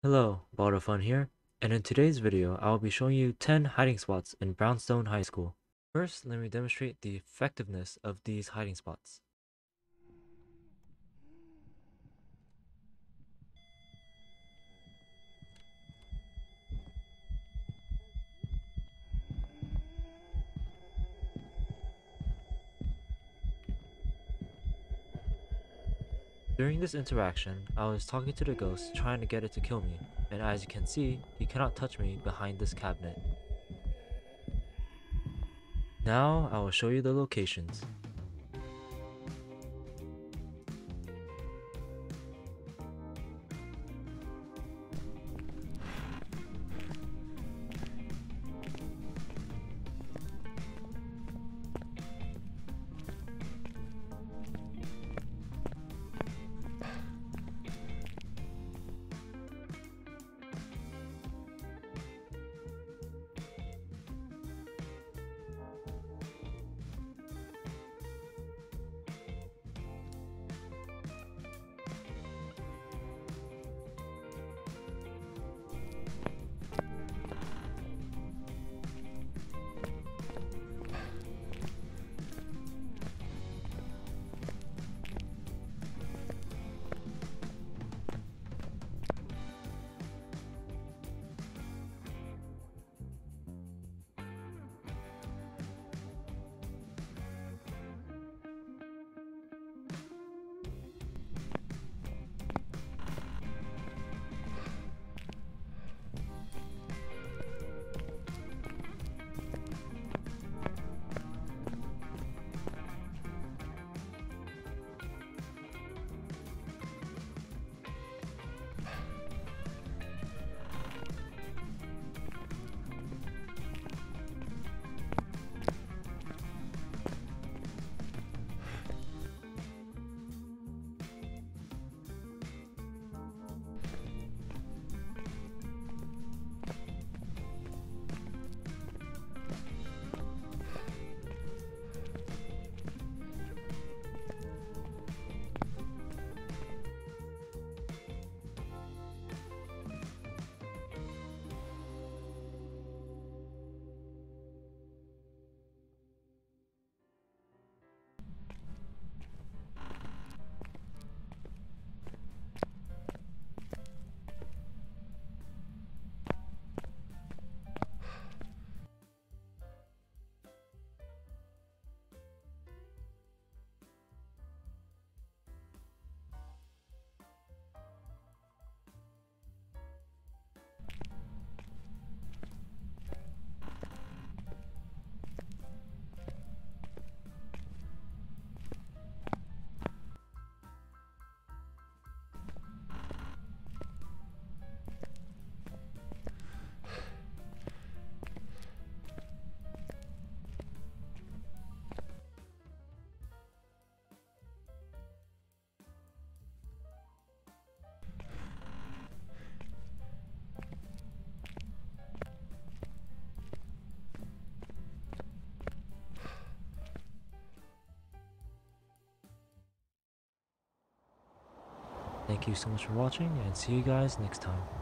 Hello, Balder Fun here, and in today's video, I will be showing you 10 hiding spots in Brownstone High School. First, let me demonstrate the effectiveness of these hiding spots. During this interaction, I was talking to the ghost trying to get it to kill me, and as you can see, he cannot touch me behind this cabinet. Now, I will show you the locations. Thank you so much for watching, and see you guys next time.